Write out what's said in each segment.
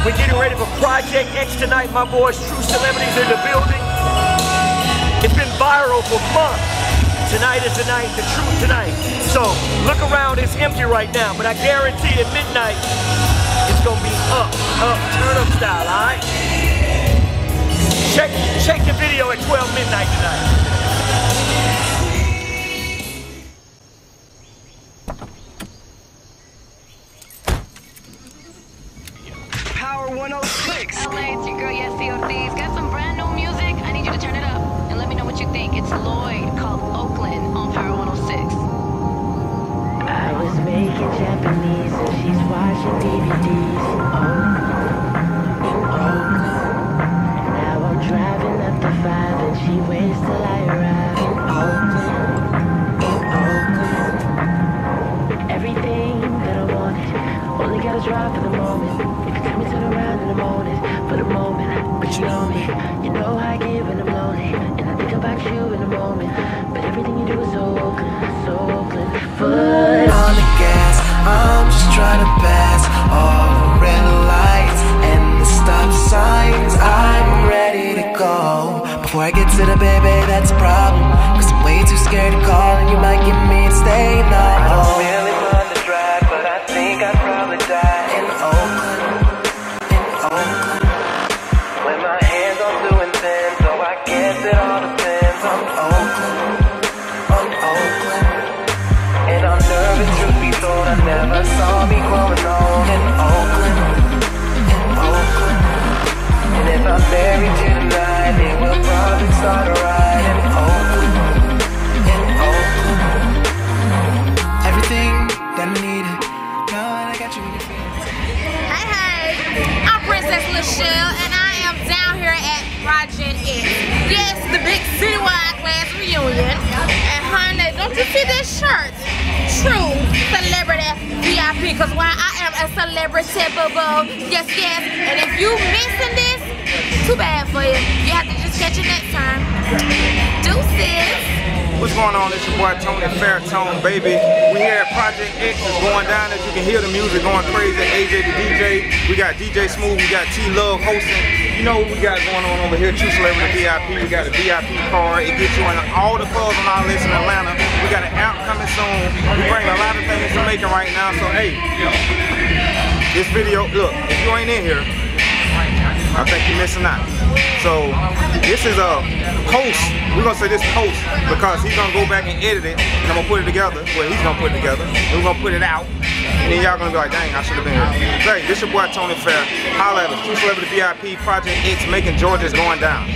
We're getting ready for Project X tonight. My boys, True Celebrities in the building. It's been viral for months. Tonight is the night, the truth tonight. So look around, it's empty right now, but I guarantee at midnight, it's gonna be up, turn up style, all right? Check the video at 12 midnight tonight. Power 106. LA, it's your girl, yes, COC's got some brand new music. I need you to turn it up and let me know what you think. It's Lloyd called Oakland on Power 106. I was making Japanese and she's watching DVDs. Now I'm driving up the 5 and she waits till I arrive in Oakland. Everything that I wanted, only gotta drive for the moment. If you tell me turn around in the morning, for the moment, but you know me, you know how I give when I'm lonely, and I think about you in the moment. But everything you do is so Oakland, so Oakland. Foot on the gas, I'm just trying to pass all the red lights and the stop signs. I'm ready to go. Before I get to the baby, that's a problem, cause I'm way too scared to call, and you might get me to stay. No, I don't really want to drive, but I think I'd probably die in Oakland, when my hands are doing things, so I guess it all depends on Oakland. And I'm nervous, truth be told, I never saw me growing old in Oakland. And if I'm buried here tonight, it will probably start a ride in Oakland. Everything that I needed, now I got you in your feelings. Hey, I'm Princess Lachelle, and I am down here at Project X. Yes, the big CY class reunion. And honey, don't you see this shirt? True Celebrity VIP, because why I am a celebrity, boo-boo. Yes, yes. And if you missing this, too bad for you. You have to just catch it next time. Deuces. What's going on? It's your boy Tony Fairtone, baby. We here at Project X. It's going down as you can hear the music going crazy. AJ the DJ. We got DJ Smooth. We got T-Love hosting. You know what we got going on over here. True Celebrity VIP. We got a VIP card. It gets you in all the clubs on our list in Atlanta. We got an app coming soon. We bring a lot of things to making right now. So hey, this video, look, if you ain't in here, I think you're missing out. So this is a post. We're gonna say this post because he's gonna go back and edit it, and I'm gonna put it together. Well, he's gonna put it together. We're gonna put it out, and then y'all gonna be like, dang, I should have been here. Hey, this your boy Tony Fair. Holla at us. True Celebrity VIP, Project X, making Georgia's going down.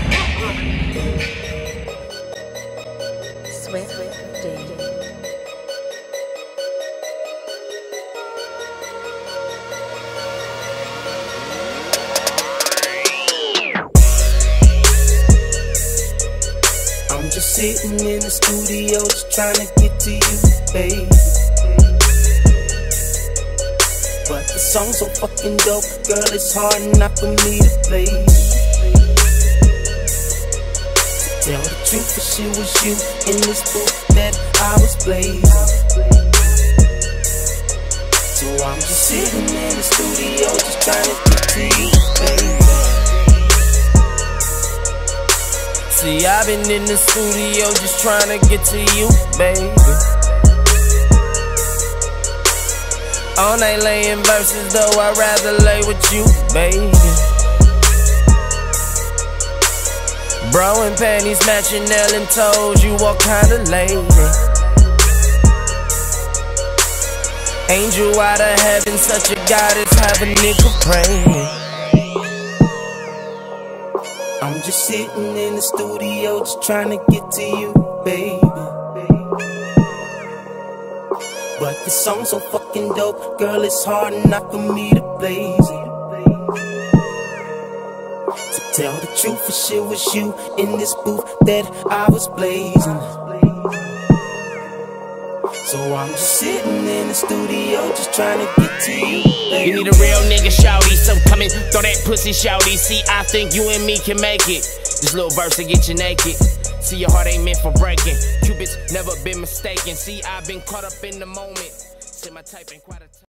Just sitting in the studio, just trying to get to you, babe. But the song's so fucking dope, girl, it's hard enough for me to play. To tell the truth, it was you in this booth that I was playing. So I'm just sitting in the studio, just trying to get to you, babe. See, I've been in the studio just trying to get to you, baby. All night laying verses, though I'd rather lay with you, baby. Bro and panties matching, nail and toes, you what kind of lady? Angel out of heaven, such a goddess, have a nigga praying. I'm just sitting in the studio, just trying to get to you, baby. But the song's so fucking dope, girl, it's hard enough for me to blaze it. To tell the truth, it shit was you in this booth that I was blazing. So I'm just sitting in the studio, just trying to get to you, baby. You need a real nigga, shawty, so come and throw that pussy, shawty. See, I think you and me can make it. This little verse to get you naked. See, your heart ain't meant for breaking. Cupid's never been mistaken. See, I've been caught up in the moment. See, my type ain't quite a